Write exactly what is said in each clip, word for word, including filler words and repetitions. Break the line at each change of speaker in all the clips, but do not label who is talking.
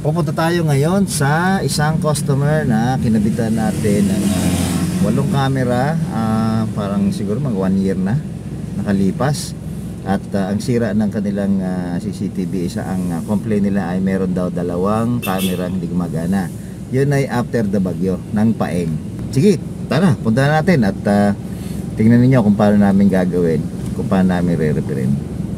Pupunta tayo ngayon sa isang customer na kinabitan natin ng uh, walong camera, uh, parang siguro mag one year na nakalipas. At uh, ang sira ng kanilang uh, C C T V, isa ang uh, complaint nila ay meron daw dalawang camera hindi gumagana. Yun ay after the bagyo ng Paeng. Sige, tara, punta natin at uh, tingnan niyo kung paano namin gagawin, kung paano namin re-repairin.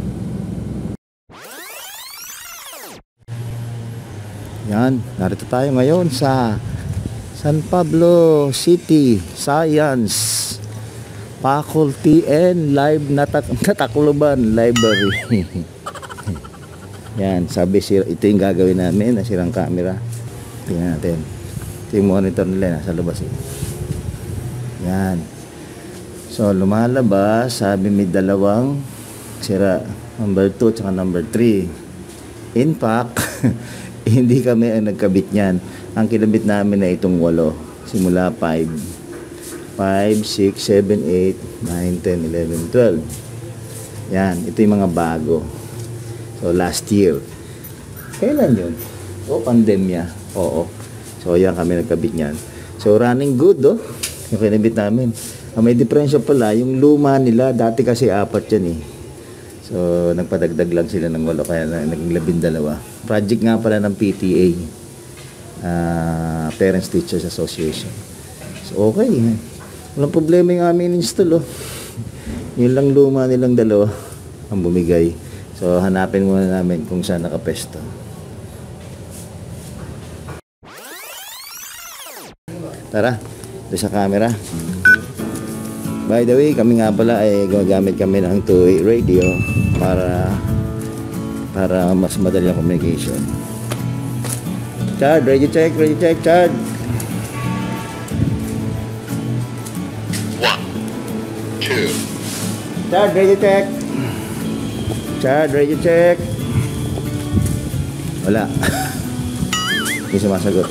Yan, narito tayo ngayon sa San Pablo City Science Faculty and Live Natak Natakluban Library. Yan, sabi sira, ito yung gagawin namin, nasirang camera. Tingnan natin. Ito yung monitor nila, nasa labas eh. Yan. So, lumalabas, sabi may dalawang sira, number two at number three. In fact, hindi kami ang nagkabit niyan. Ang kinabit namin na itong walo. Simula five. five, six, seven, eight, nine, ten, eleven, twelve. Yan. Ito yung mga bago. So, last year. Kailan yun? O, pandemya. Oo. So, yan kami nagkabit niyan. So, running good, oh. Yung kinabit namin. Ang may diferensya pala, yung luma nila, dati kasi apat yan eh. So, nagpadagdag lang sila ng walo, kaya naging labindalawa. Project nga pala ng P T A, uh, Parents Teachers Association. So, okay. Walang problema yung aming install, oh. Yun lang luma nilang dalawa ang bumigay. So, hanapin muna namin kung saan nakapesto. Tara, ito sa camera. By the way, kami nga pala ay gumagamit kami ng two-way radio para para mas madali ang communication. Chad, ready check, ready check, Chad.
One, two.
Chad, ready check. Chad, ready check. Wala. Hindi sumasagot.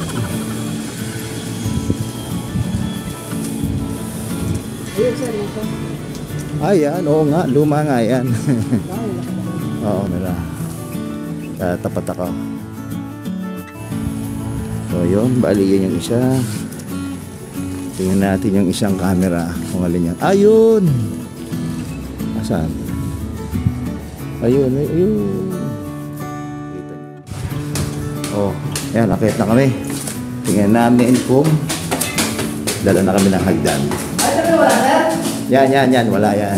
Ay, yan. Oo nga. Luma nga yan. Oo, nila. Sa tapat ako. So, yun. Bali yun yung isa. Tingnan natin yung isang camera. Kung alin yan. Ayun! Asan? Ayun. Ayun. Oh, yan. Nakit na kami. Tingnan namin kung dala na kami ng hagdan. Yan, yan, yan. Wala yan.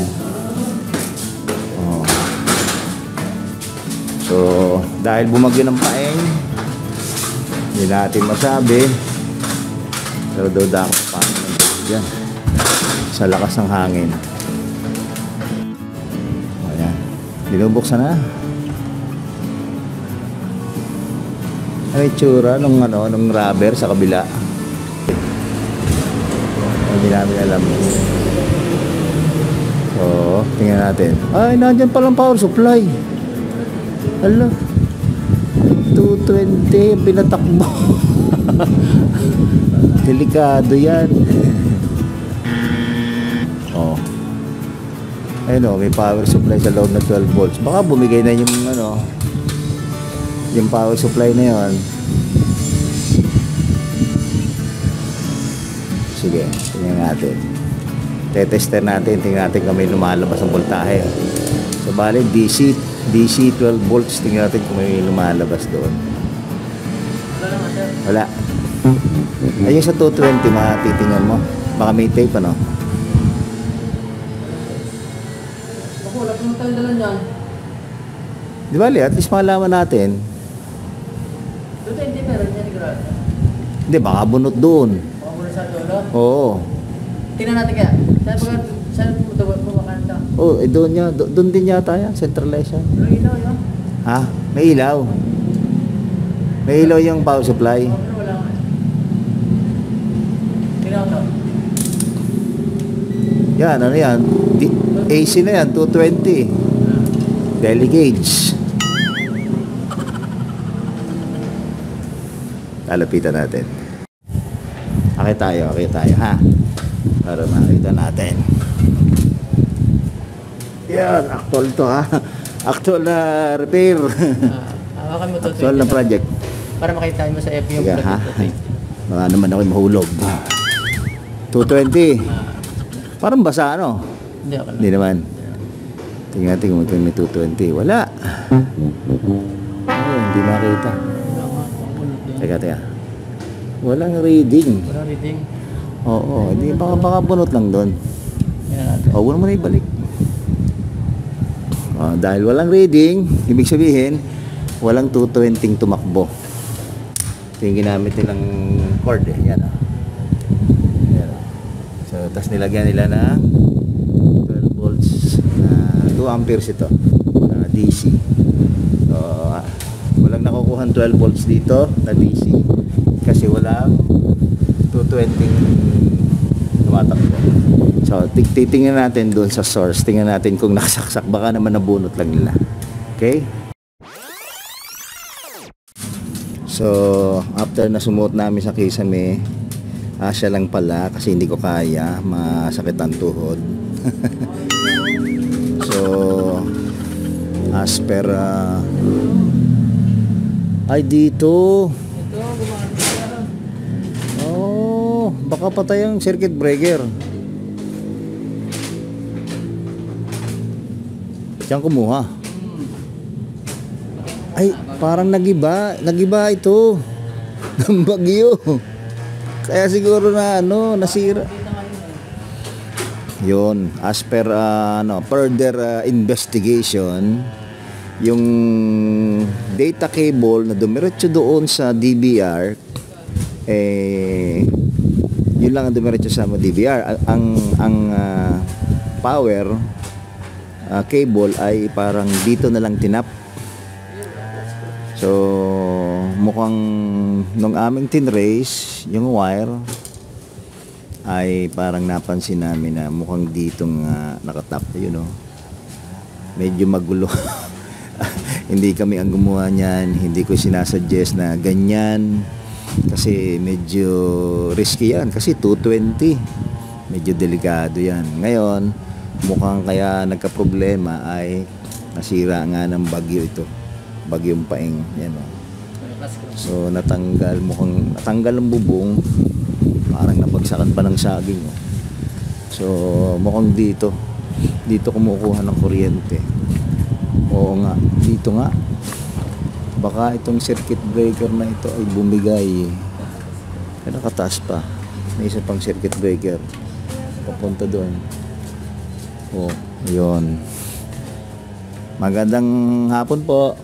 Oh. So, dahil bumagyo ng Paeng, hindi natin masabi. Pero doon ako pa. Yan. Sa lakas ng hangin. Ayan. Binubuksan na. Ano yung tsura nung, ano, nung rubber sa kabila? Hindi namin alam. So, tingnan natin. Ay, nandyan palang power supply. Hala. two twenty pinatakbo. Delikado yan. Oh. Ayun o, may power supply sa loob na twelve volts. Baka bumigay na yung ano, yung power supply na yun. Sige, tingnan natin. Tetester natin, tingnan natin kung may lumalabas ang voltahe. So, bali, D C, D C twelve volts, tingnan natin kung may lumalabas doon. Wala. Ayun sa two twenty, matitingnan mo. Baka may tape, ano?
Ako, wala pong tayo dala niyan.
Di bali, at least malaman natin.
Doon tayo, hindi meron niya, Nigrad.
Hindi, baka bunot doon.
Baka muna sa dulo?
Oo.
Tingnan natin kaya. Saan po, saan po bumakanta?
Oh, eh doon niya, do, doon din yata yan, centralized yan.
May ilaw yun?
Ha? May ilaw. May ilaw yung power supply.
Oo, pero wala nga. Tingnan ko.
Yan, ano yan? D A C na yan, two twenty. Daily gauge. Lalapitan natin. Akit tayo, akit tayo, ha? Para makita natin. Yan, actual to, ha? Actual na repair.
Ah, hawakan mo to.
Actual na project.
Para makita mo sa F B yung
Sige,
plug
ha?
two twenty.
Baka naman ako'y mahulog. two twenty. Parang basa, ano?
Hindi, ako lang.
Hindi naman. Tingnan natin kung ito may two twenty. Wala. Ay, hindi makita. Teka, teka. Walang reading.
Walang reading.
Oo, hindi. Baka, baka bunot lang doon.
Yan natin.
O, huwag mo na ibalik. O, dahil walang reading, ibig sabihin, walang two twenty tumakbo. Ito yung ginamit nilang cord eh. Yan o. Yan o. So, tas nilagyan nila ng twelve volts na two amperes ito. Na D C. So, ah, walang nakukuhan twelve volts dito na D C. Kasi walang two twenty tumatakbo. So, titingnan natin doon sa source. Tingnan natin kung nakasaksak. Baka naman nabunot lang nila. Okay? So, after na sumuot namin sa kisame, asya lang pala kasi hindi ko kaya. Masakit ang tuhod. So, as per... Uh, ay, dito.
Ito, gumagano siya.
Oh, baka patay ang circuit breaker. Diyan kumuha. Ay, parang nagiba. Nagiba ito. Ng bagyo. Kaya siguro na ano, nasira. Yun, as per uh, ano, further uh, investigation, yung data cable na dumiretso doon sa D V R, eh, yun lang ang dumiretso sa D V R. Ang, ang uh, power uh, cable ay parang dito na lang tinap. So mukhang nung aming tinrace yung wire ay parang napansin namin na mukhang dito nga nakatap. Yun know, medyo magulo. Hindi kami ang gumawa niyan, hindi ko sinasuggest na ganyan kasi medyo risky yan kasi two twenty, medyo delikado yan. Ngayon mukhang kaya nagka-problema ay nasira nga ng bagyo ito, bagyong Paeng yan o. So natanggal, mukhang natanggal ang bubong, parang napagsakan pa ng saging o. So mukhang dito dito kumukuha ng kuryente. Oo nga, dito nga baka itong circuit breaker na ito ay bumigay. Ay, nakataas pa, may isa pang circuit breaker papunta doon. Oh, yun. Magandang hapon po.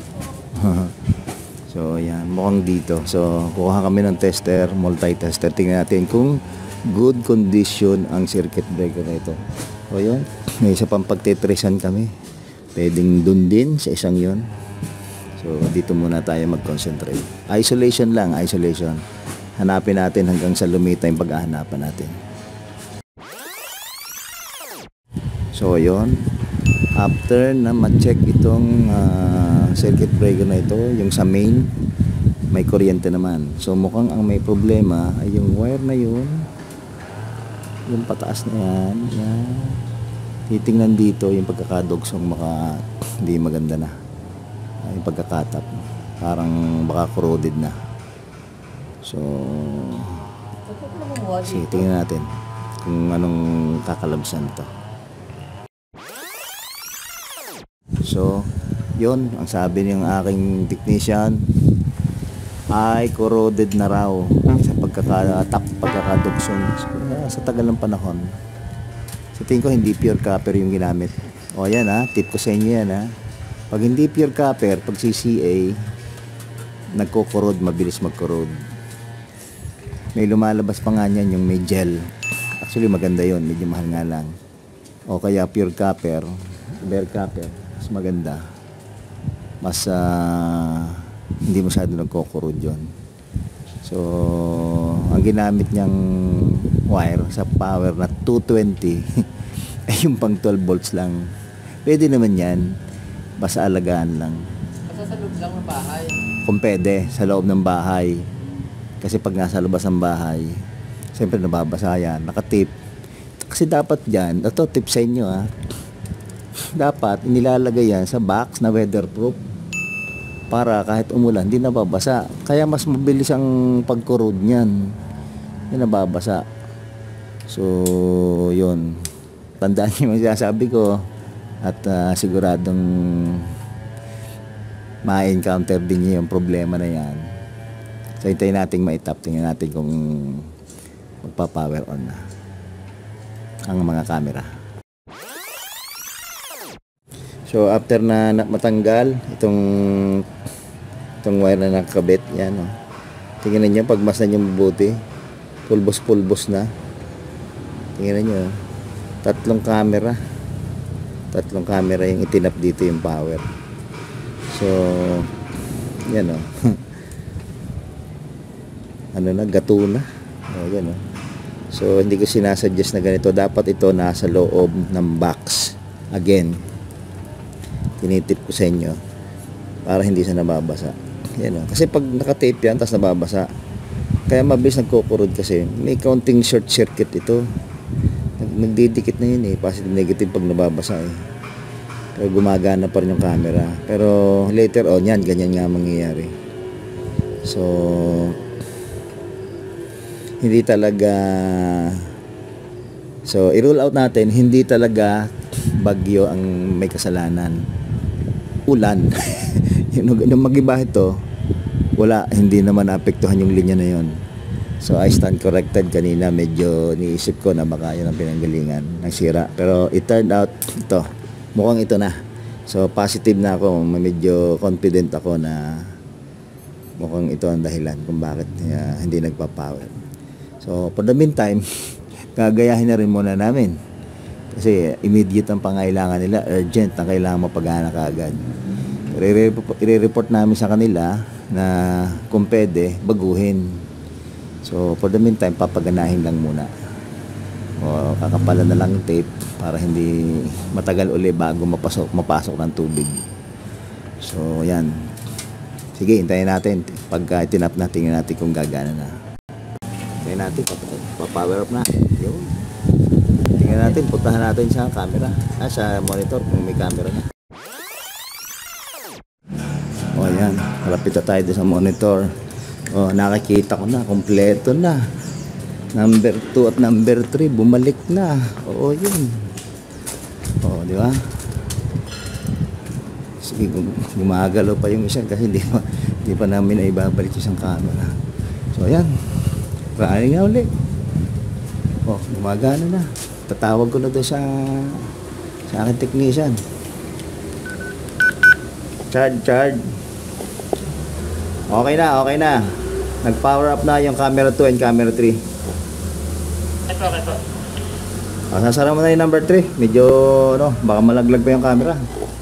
So yan, mukhang dito. So kuha kami ng tester, multi-tester. Tingnan natin kung good condition ang circuit breaker na ito. O yun, may isa pang pagtitrisan kami. Pwedeng dun din sa isang yun. So dito muna tayo mag-concentrate. Isolation lang, isolation. Hanapin natin hanggang sa lumita yung pag-ahanapan natin. So yun, after na ma-check itong uh, circuit breaker na ito, yung sa main, may kuryente naman. So mukhang ang may problema ay yung wire na yun, yung pataas na yan, yan. Titingnan dito yung pagkakadugsong, maka hindi maganda na. Yung pagkakatap, parang baka corroded na. So sige, tingnan natin kung anong kakalabsan ito. So yun, ang sabi ng aking technician ay corroded na raw sa pagkakatap, pagkakadugsong. So, sa tagal ng panahon, sa tingin ko hindi pure copper yung ginamit. O yan ha, tip ko sa inyo yan ha. Pag hindi pure copper, pag C C A, nagko-corrode, mabilis mag-corrode. May lumalabas pa nga niyan yung may gel. Actually maganda yon, medyo mahal nga lang. O kaya pure copper, bare copper, mas maganda. Mas uh, hindi masyado nagko-corrode yun. So ang ginamit niyang wire sa power na two twenty ay yung pang twelve volts lang. Pwede naman yan, basta alagaan lang.
Basta sa loob lang ng bahay.
Kung pwede, sa loob ng bahay. Kasi pag nasa labas ng bahay, siyempre nababasa yan, nakatip. Kasi dapat dyan, ito tip sa inyo ha, dapat nilalagay yan sa box na weatherproof. para kahit umulan, hindi nababasa. Kaya mas mabilis ang pagkurod niyan. Hindi nababasa. So, yun. Tandaan niyo yung sinasabi ko at uh, siguradong ma-encounter din niyo yung problema na yan. So, hintayin natin ma-tap. Tingnan natin kung magpa-power on na ang mga camera. So, after na matanggal itong itong wire na nakakabit, yan oh. Tingnan niyo pag masdan niyo mabuti, pulbos-pulbos na. Tingnan niyo, tatlong camera. Tatlong camera yung itinap dito yung power. So, yan oh. Ano na, gato na. Oh, yan oh. So, hindi ko sinasuggest na ganito. Dapat ito nasa loob ng box. Again, tinitip ko sa inyo para hindi siya nababasa. Yan o. Kasi pag nakatape yan tapos nababasa, kaya mabilis nagkukurod kasi may counting short circuit ito. Nagdidikit na yun eh, positive negative pag nababasa eh. Pero gumagana pa rin yung camera. Pero later on yan, ganyan nga mangyayari. So hindi talaga, so i-rule out natin, hindi talaga bagyo ang may kasalanan, ulan. yung, yung mag-iba ito, wala, hindi naman naapektuhan yung linya na yon. So I stand corrected kanina, medyo niisip ko na baka yun ang pinanggalingan ng sira, pero it turned out ito, mukhang ito na. So positive na ako, medyo confident ako na mukhang ito ang dahilan kung bakit uh, hindi nagpa-power. So for the meantime, gagayahin na rin muna namin. Kasi immediate ang pangailangan nila, urgent ang kailangan mapagana kaagad. I-report namin sa kanila na kung pwede, baguhin. So for the meantime, papaganahin lang muna. O kakapalan na lang yung tape para hindi matagal uli bago mapasok, mapasok ng tubig. So yan. Sige, hintayin natin. Pagka tinap na, tingnan natin kung gagana na. Hintayin natin, papower up na. Yun. Tingnan natin, puntahan natin sa camera, ah, sa monitor kung may camera na. O yan, malapit na tayo sa monitor. O, nakikita ko na, kompleto na. Number two at number three, bumalik na. Oo, yun. O, di ba? Sige, gumagalaw pa yung isa kasi hindi pa, hindi pa namin na ibabalik isang camera. So, ayan. Raaling na ulit. O, gumagana na. Tatawag ko na doon sa sa aking technician. Charge, charge. Okay na, okay na. Nag-power up na yung camera two and camera three.
Ito, ito.
O, sasara mo na yung number three. Medyo, ano, baka malaglag pa yung camera.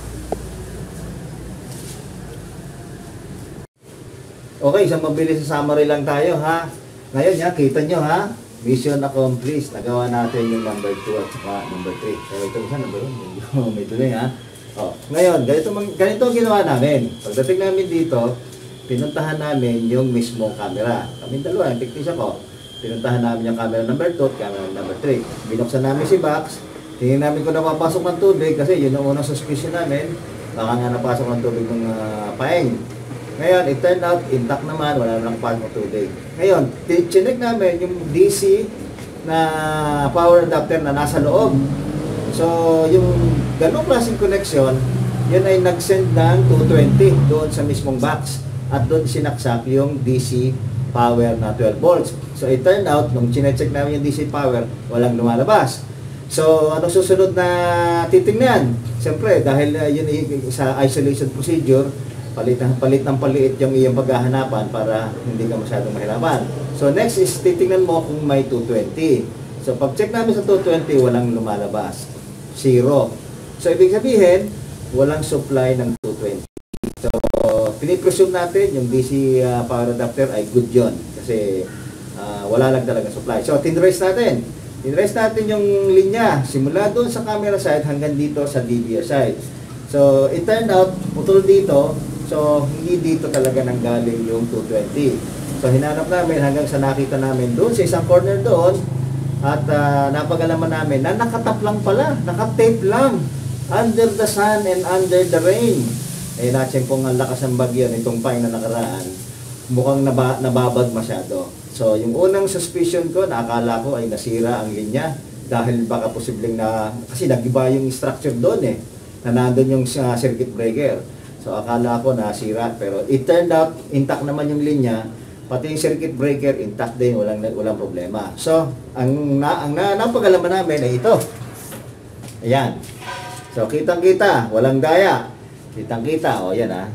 Okay, isang mabilis sa summary lang tayo, ha? Ngayon, ya, kita nyo, ha? Mission accomplished. Nagawa natin yung number two at saka number three. Pero ito isa, number one. May tuloy, ha? O, ngayon, ganito, ganito ang ginawa namin. Pagdating namin dito, pinuntahan namin yung mismong camera. Kami dalawa, yung technician ko. Pinuntahan namin yung camera number two at camera number three. Binuksan namin si box. Tingin namin kung napapasok ng tubig kasi yun ang unang suspicion namin. Baka nga napasok ng tubig ng uh, paeng. Ngayon, it turned out, intact naman, wala nang pasok ng tubig. Ngayon, chinek namin yung D C na power adapter na nasa loob. So, yung ganong klaseng connection, yun ay nag-send ng two twenty doon sa mismong box. At doon sinaksak yung D C power na twelve volts. So, it turned out, nung chinecheck namin yung D C power, walang lumalabas. So, anong susunod na titingnan? Siyempre, dahil uh, yun sa isolation procedure, palit ng palit ng paliit yung iyong paghahanapan para hindi ka masyadong mahirapan. So next is titingnan mo kung may two twenty. So pag check namin sa two twenty, walang lumalabas. Zero. So ibig sabihin, walang supply ng two twenty. So pinipresume natin yung D C uh, power adapter ay good yon kasi uh, wala lang talaga supply. So tinrace natin. Tinrace natin yung linya simula doon sa camera side hanggang dito sa D V R side. So it turned out, putol dito. So, hindi dito talaga nanggaling yung two twenty. So, hinanap namin hanggang sa nakita namin doon sa isang corner doon at uh, napagalaman namin na nakatap lang pala, nakatape lang under the sun and under the rain. Eh, natin pong ang lakas ng bagyo nitong pine na nakaraan, mukhang naba, nababad masyado. So, yung unang suspicion ko, na akala ko ay nasira ang linya dahil baka posibleng na, kasi nag-iba yung structure doon eh, na nandun yung uh, circuit breaker. So, akala ko nasira, pero it turned out, intact naman yung linya, pati yung circuit breaker, intact din, walang, walang problema. So, ang, na, ang na, napagalaman namin ay ito. Ayan. So, kitang-kita, walang daya. Kitang-kita, o yan ah.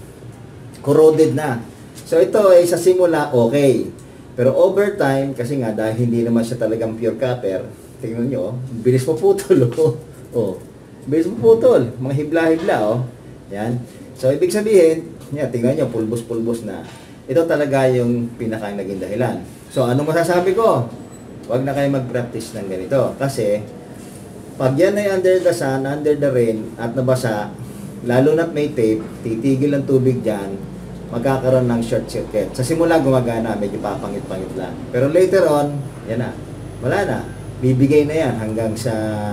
Corroded na. So, ito ay sa simula, okay. Pero over time, kasi nga, dahil hindi naman siya talagang pure copper, tingnan nyo, bilis mo putol, oh. Oh, bilis mo putol. Mga hibla-hibla, oh. Yan. So, ibig sabihin, yan, tingnan nyo, pulbos-pulbos na. Ito talaga yung pinaka naging dahilan. So, anong masasabi ko? Huwag na kayo mag-practice ng ganito. Kasi, pag yan ay under the sun, under the rain, at nabasa, lalo na't may tape, titigil ang tubig dyan, magkakaroon ng short circuit. Sa simula, gumagana, medyo papangit-pangit lang. Pero later on, yan na. Wala na. Bibigay na yan hanggang sa...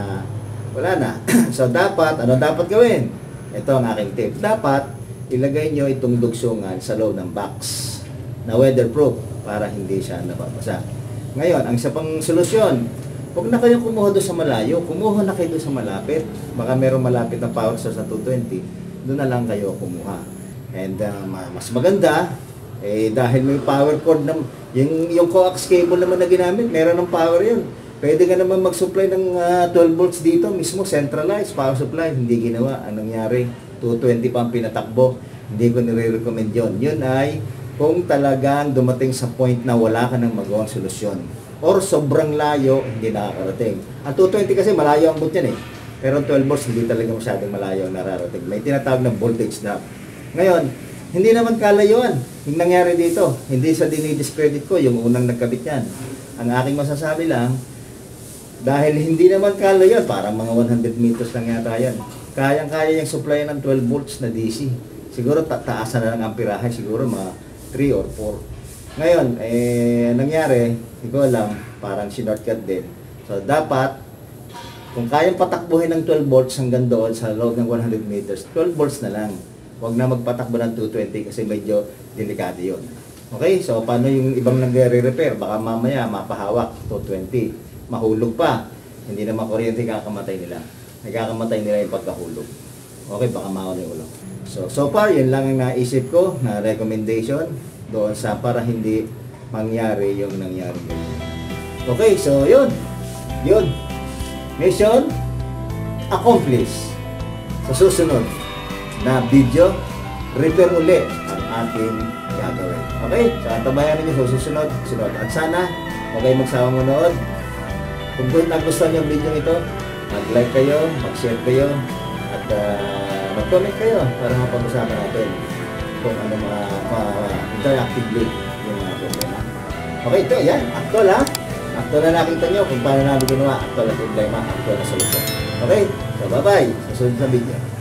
Wala na. So, dapat, ano dapat gawin? Ito ang aking tip. Dapat, ilagay nyo itong dugsungan sa loob ng box na weatherproof para hindi siya nababasa. Ngayon, ang isa pang solusyon, huwag na kayong kumuha doon sa malayo. Kumuha na kayo doon sa malapit. Baka merong malapit na power source na two twenty. Doon na lang kayo kumuha. And uh, mas maganda, eh, dahil may power cord na, yung, yung coax cable naman na ginamit, meron ng power yun. Pwede ka naman mag-supply ng uh, twelve volts dito, mismo centralized power supply. Hindi ginawa. Anong nangyari? two twenty pa ang pinatakbo. Hindi ko nire-recommend yun. Yun ay kung talagang dumating sa point na wala ka nang magawang solusyon. Or sobrang layo, hindi nakakarating. Ang two twenty kasi malayo ang boot yan eh. Pero twelve volts, hindi talaga masyadong malayo ang nararating. May tinatawag na voltage drop. Ngayon, hindi naman kalayuan. Yung nangyari dito, hindi sa dinidiscredit ko yung unang nagkabit yan. Ang aking masasabi lang, dahil hindi naman kalayuan, parang mga one hundred meters lang yata yan. Kayang-kaya yung supply ng twelve volts na D C. Siguro ta taasan na ng amperahe, siguro mga three or four. Ngayon, eh, nangyari, hindi ko alam, parang shortcut din. So, dapat, kung kayang patakbuhin ng twelve volts hanggang doon sa loob ng one hundred meters, twelve volts na lang. Huwag na magpatakbo ng two twenty kasi medyo delikado yun. Okay, so paano yung ibang nagre-repair? Baka mamaya mapahawak, two twenty. Mahulog pa. Hindi naman kuryente kakamatay nila. Nagkakamatay nila yung pagkahulog. Okay, baka mawala yung ulo. So, so far, yun lang ang naisip ko na recommendation doon sa para hindi mangyari yung nangyari. Okay, so yun. Yun. Mission accomplished. Sa susunod na video, repair uli ang ating gagawin. Okay? So, antabayan ninyo sa susunod. Sunod. At sana, huwag kayong magsawang manood. Kung nagustuhan yung video ito, mag-like kayo, mag-share kayo, at uh, mag-comment kayo para mapag-usapan natin kung ano mga uh, interactively yung mga problema. Okay, ito, yan. Actual ha. Actual na nakita nyo kung paano namin ginawa. Actual na problema, actual na solusyon. Okay? So, bye-bye. Sa susunod na video.